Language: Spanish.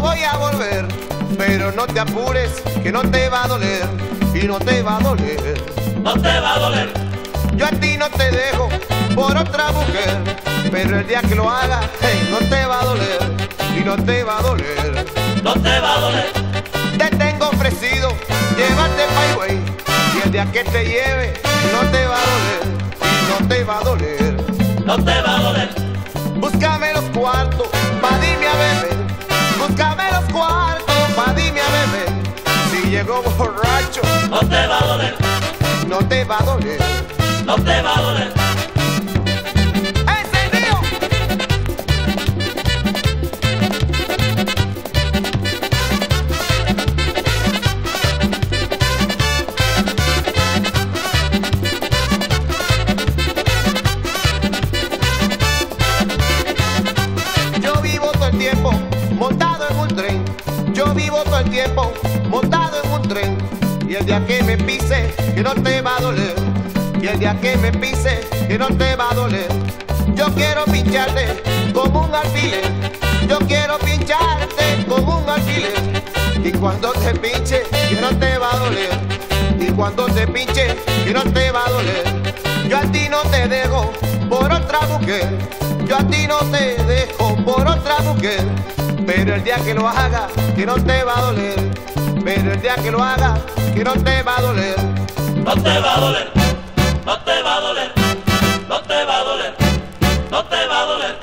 voy a volver, pero no te apures, que no te va a doler, y no te va a doler. No te va a doler. Yo a ti no te dejo por otra mujer, pero el día que lo haga, hey, no te va a doler, y no te va a doler. No te va a doler. Te tengo ofrecido llevarte pa' Higüey, y el día que te lleve, no te va a doler, y no te va a doler. No te va a doler. Búscame los cuartos, pa' dime a beber. Búscame los cuartos, pa' dime a beber. Si llego borracho, No te va a doler. no te va a doler. No te va a doler. ¡Encendido! Yo vivo todo el tiempo montado en un tren. Yo vivo todo el tiempo montado en un tren. Y el día que me pise, que no te va a doler. Y el día que me pise, que no te va a doler. Yo quiero pincharte como un alfiler. Yo quiero pincharte como un alfiler. Y cuando te pinche, que no te va a doler. Y cuando te pinche, que no te va a doler. Yo a ti no te dejo por otra mujer. Yo a ti no te dejo por otra mujer. Pero el día que lo haga, que no te va a doler. Pero el día que lo haga, que no te va a doler. No te va a doler. No te va a doler. No te va a doler. No te va a doler.